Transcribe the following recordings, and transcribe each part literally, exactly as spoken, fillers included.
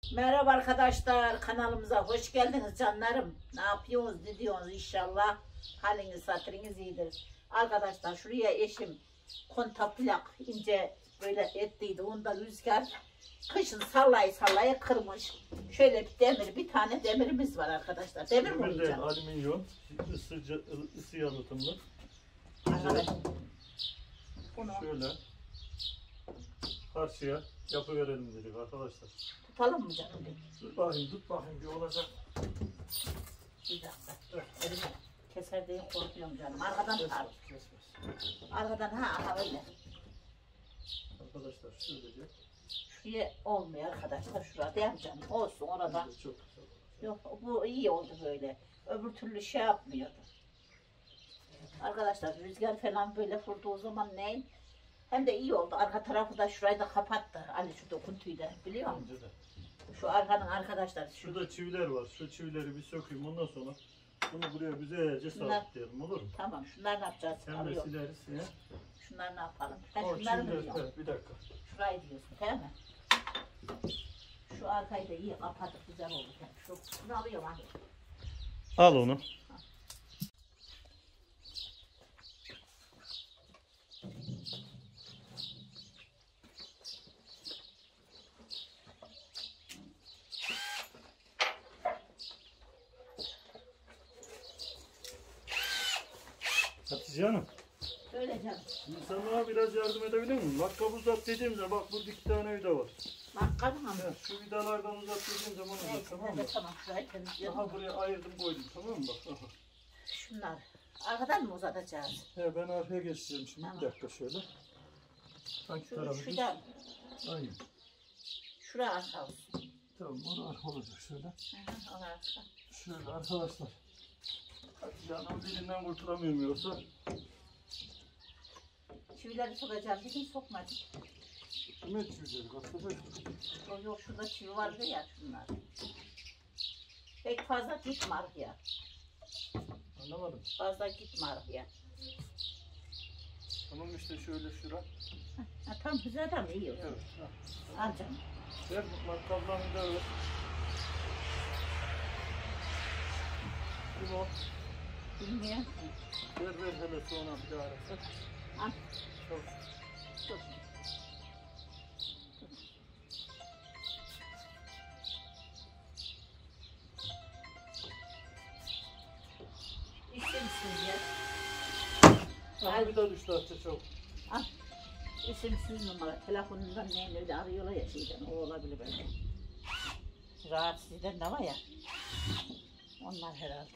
Merhaba arkadaşlar, kanalımıza hoş geldiniz canlarım. Ne yapıyorsunuz, ne diyorsunuz inşallah haliniz hatırınız iyidir. Arkadaşlar şuraya eşim kontaplak ince böyle ettiydi, onda rüzgar kışın sallay sallaya kırmış. Şöyle bir demir, bir tane demirimiz var arkadaşlar. Demir mi Demir olacak? Alüminyum, ısıcı, ısı yalıtımlı. Bunu şöyle karşıya yapıverelim dedik arkadaşlar. tutalım mı canım benim? Dur bakayım, tut bakayım bir olacak. Bir dakika. Elimi keser diye korkuyorum canım. Arkadan tutar. Kesmez. Arkadan ha aha öyle. Arkadaşlar şöylece. Şuraya olmuyor arkadaşlar. Şurada değil mi canım? Olsun orada. Çok güzel olur. Yok bu iyi oldu böyle. Öbür türlü şey yapmıyordu. Arkadaşlar rüzgar falan böyle vurduğu zaman ne? Hem de iyi oldu. Arka tarafı da şurayı da kapattı. Ali şu dokuntuyu da biliyor musun? Bence de. Şu arkanın arkadaşlar. Şu... Şurada çiviler var. Şu çivileri bir sökeyim. Ondan sonra bunu buraya güzelce sabitleyelim. Olur mu? Tamam. Şunlar ne yapacağız? Hem de Alıyor. sileriz. Ya. Şunlar ne yapalım? Ben O şunları mı çiviler, diyorum? evet, bir dakika. Şurayı diyorsun değil mi? Şu arkayı da iyi kapatıp güzel oldu. Şu, şunu alıyorum hani. Al onu. Hatice Hanım. Öyle canım. İnsanlara biraz yardım edebilir miyim? Bak kabı uzat dediğimde bak burada iki tane vida var. Bak kadın mı? Ya, şu vidalardan uzat dediğim zaman uzat, Neyse, tamam ben mı? de tamam şurayı temizliyorum. Aha buraya ayırdım koydum, tamam mı? Bak aha. Şunlar. Arkadan mı uzatacağız? He, ben arkaya geçeceğim şimdi. Tamam. Bir dakika şöyle. Hangi Şu, tarafı? şuradan. Aynen. Şuraya arka olsun. Tamam, onu arka olacak şöyle. Hı hı, onu arka. Şöyle arkadaşlar. Hatice Hanım dilinden kurtulamıyorum yoksa. Çivileri sokacağım dedim sokmadım. Kime çivileri kastada? Yok yok şurada çivi vardı ya şunlar. Pek fazla gitme arkaya. Anlamadım. Fazla gitme arkaya. Tamam işte şöyle şura. Ha, tam güzel tam iyi oldu. Evet. Ha. Al canım. Ver bu matkaplarını da ver. Kim o? Bilmiyorum. Ver ver hele sonra bir daha arasın. Al. Çok. Dur. İsimsiz ya. Aha bir daha düştü Hatice çok. Al. İsimsiz numara. Telefonundan neyin öyle arıyorlar ya şeyden. O olabilir belki. Rahatsız eden de var ya. Onlar herhalde.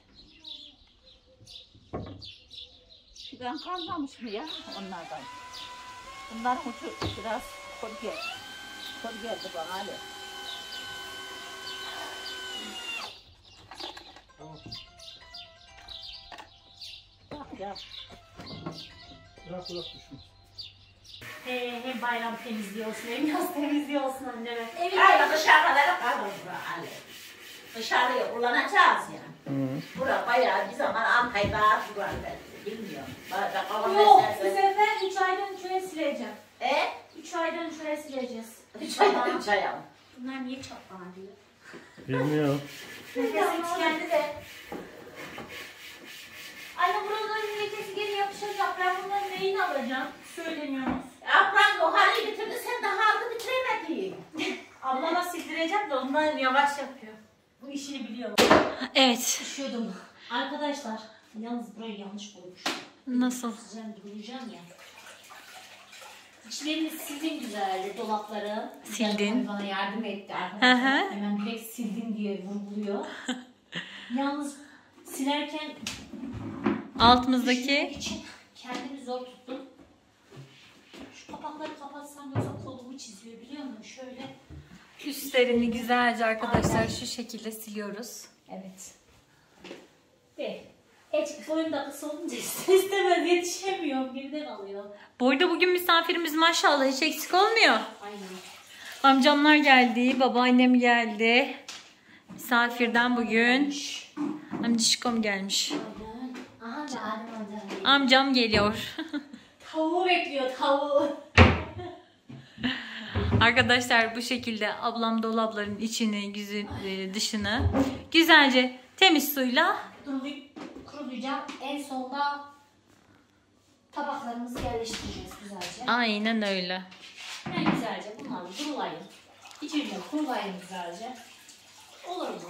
Şuradan kalmamış mı ya onlardan? Bunların ucu biraz kor geldi. Kor geldi bana Ali. Tamam. Bak ya. Bırak bırak düşmüş. He, hem bayram temizliği olsun hem yaz temizliği olsun anneme. Evet. Hayır dışarılara kalır Ali. Dışarıya kullanacağız yani. Hı. Bura bayağı bir zaman Antalya'da durar belki. Bilmiyorum. Bayağı kalan Yok, bu meselesi. sefer üç aydan üç aya sileceğim. E? üç aydan üç aya sileceğiz. Üç ay, üç ay ama. Bunlar niye çatlar diyor? Bilmiyorum. Nefesim tükendi de. Anne buraların lekesi geri yapışacak. Ben bunların neyini alacağım? Söylemiyorsunuz. Yaprak o hali bitirdi sen daha aldı bitiremedin. Ablama sildireceğim de ondan yavaş yapıyor. Bu işini biliyor. Evet. Üşüyordum. Arkadaşlar, yalnız burayı yanlış koymuşum. Nasıl? Sıcağım duracağım ya. İçlerini sildim güzelce dolapları. Sildin. Bana yardım etti Hı arkadaşlar. hı. Hemen direkt sildim diye vurguluyor. Yalnız silerken Altımızdaki düşünmek için kendimi zor tuttum. Şu kapakları kapatsam yoksa kolumu çiziyor biliyor musun? Şöyle. üstlerini güzelce arkadaşlar şu şekilde siliyoruz. Evet. Ve hiç boyum da kısa olunca ister istemez yetişemiyorum. Geride kalıyor. Bu arada bugün misafirimiz maşallah hiç eksik olmuyor. Aynen. Amcamlar geldi, babaannem geldi. Misafirden bugün amcişkom gelmiş. Aynen. Aha da Adem amcam. Amcam geliyor. Tavuğu bekliyor tavuğu. Arkadaşlar bu şekilde ablam dolapların içini, güzel, e, dışını güzelce temiz suyla Durulayıp kurulayacağım. En sonda tabaklarımızı yerleştireceğiz güzelce. aynen öyle. Yani güzelce bunları durulayın. İçeriye kurulayın güzelce. Olur mu?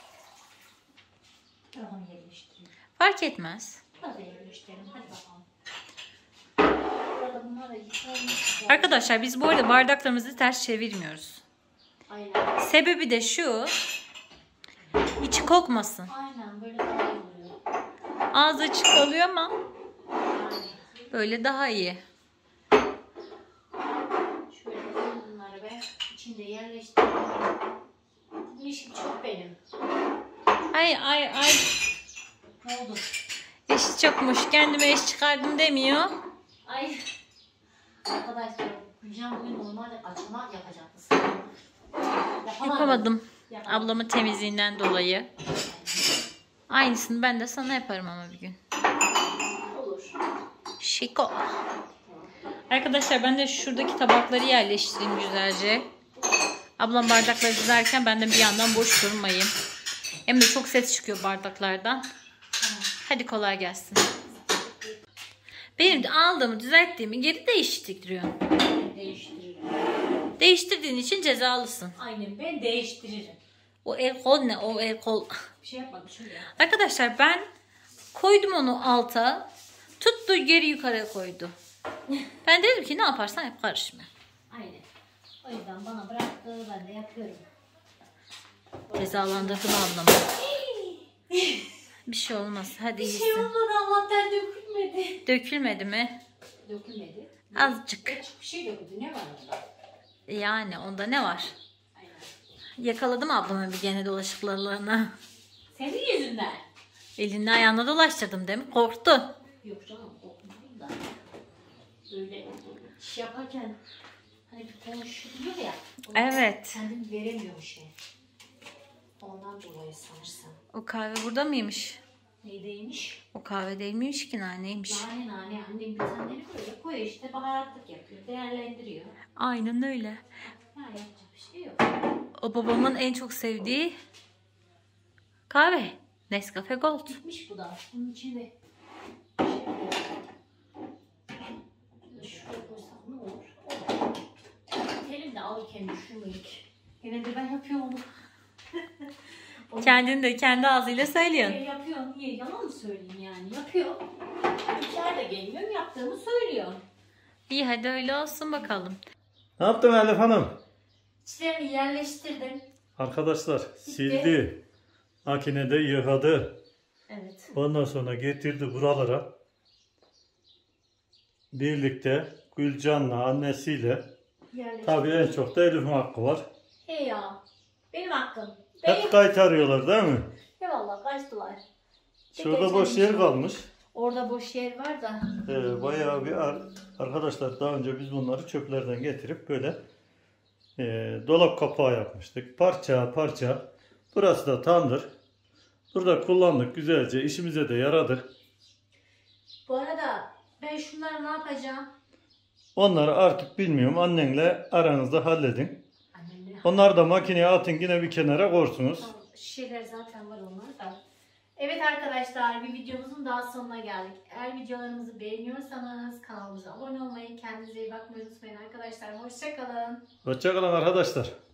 Ben onu yerleştireyim. Fark etmez. Hadi yerleştirelim. Hadi bakalım. Burada bunları yıkayalım. Arkadaşlar biz bu arada bardaklarımızı ters çevirmiyoruz. Aynen. Sebebi de şu. İçi kokmasın. Aynen böyle daha iyi oluyor. Ağzı açık kalıyor ama Yani böyle daha iyi. şöyle koyun bunları ve içinde yerleştirelim. Bu işim çok benim. Ay ay ay. Ne oldu? İş çokmuş. Kendime iş çıkardım demiyor. Ay. Arkadaşlar Gülcan bugün normalde açma yapacaktı. Yapamadım. Yapamadım. Yapamadım. Ablamın temizliğinden dolayı. Aynısını ben de sana yaparım ama bir gün. Olur. Şiko. Arkadaşlar ben de şuradaki tabakları yerleştireyim güzelce. Ablam bardakları dizerken ben de bir yandan boş durmayayım. Hem de çok ses çıkıyor bardaklardan. Hadi kolay gelsin. Benim de aldığımı düzelttiğimi geri değiştiriyorum. Değiştiririm. Değiştirdiğin için cezalısın. Aynen ben değiştiririm. O el kol ne? O el kol. Bir şey yapmadım şöyle. Arkadaşlar ben koydum onu alta. Tuttu geri yukarı koydu. Ben dedim ki ne yaparsan yap karışma. Aynen. O yüzden bana bıraktı ben de yapıyorum. Cezalandırdım ablamı. Bir şey olmaz. Hadi Bir şey iyisin. olmadı Allah'tan dökülmedi. Dökülmedi mi? Dökülmedi. Azıcık. Küçük bir şey döküldü. Ne var onda? Yani onda ne var? Aynen. Yakaladım ablamı bir gene dolaşıklarına. Senin yüzünden. Elini ayağına dolaştırdım değil mi? Korktu. Yok canım korkmadım da. Böyle iş yaparken hani bir konuşuluyor ya. onu Evet. Kendim veremiyorum şey. Ondan dolayı sanırsam. O kahve burada mıymış? Neydeymiş? O kahve değil miymiş ki naneymiş? Nane nane annem bir taneleri böyle koyuyor işte baharatlık yapıyor. Değerlendiriyor. Aynen öyle. Ha yapacak bir şey yok. O babamın en çok sevdiği kahve. Nescafe Gold. Bitmiş bu da. Bunun içinde şey koyalım. Şuraya koysak ne olur? Telim de alırken düşünmedik. Yine de ben yapıyorum onu. Kendin de kendi ağzıyla söylüyorsun. Niye yapıyorum? Niye? Yalan mı söyleyeyim yani? Yapıyor. İçeride gelmiyorum. Yaptığımı söylüyor. İyi hadi öyle olsun bakalım. Ne yaptın Elif Hanım? İçlerini yerleştirdim. Arkadaşlar sildi. Makinede yıkadı. Evet. Ondan sonra getirdi buralara. Birlikte Gülcan'la annesiyle. Yerleştirdim. Tabii en çok da Elif'in hakkı var. He ya. Benim hakkım. Hep Benim. kaytarıyorlar değil mi? Eyvallah kaçtılar. Şurada boş yer kalmış. Orada boş yer var da. Ee, bayağı bir ar- arkadaşlar daha önce biz bunları çöplerden getirip böyle e, dolap kapağı yapmıştık. Parça parça. Burası da tandır. Burada kullandık güzelce. İşimize de yaradı. Bu arada ben şunları ne yapacağım? Onları artık bilmiyorum. Annenle aranızda halledin. Annemle. Onları da makineye atın yine bir kenara korsunuz. Tamam, şişeler zaten var onlar da. Evet arkadaşlar bir videomuzun daha sonuna geldik. Eğer videolarımızı beğeniyorsanız kanalımıza abone olmayı, kendinize iyi bakmayı unutmayın arkadaşlar. Hoşça kalın. Hoşçakalın arkadaşlar.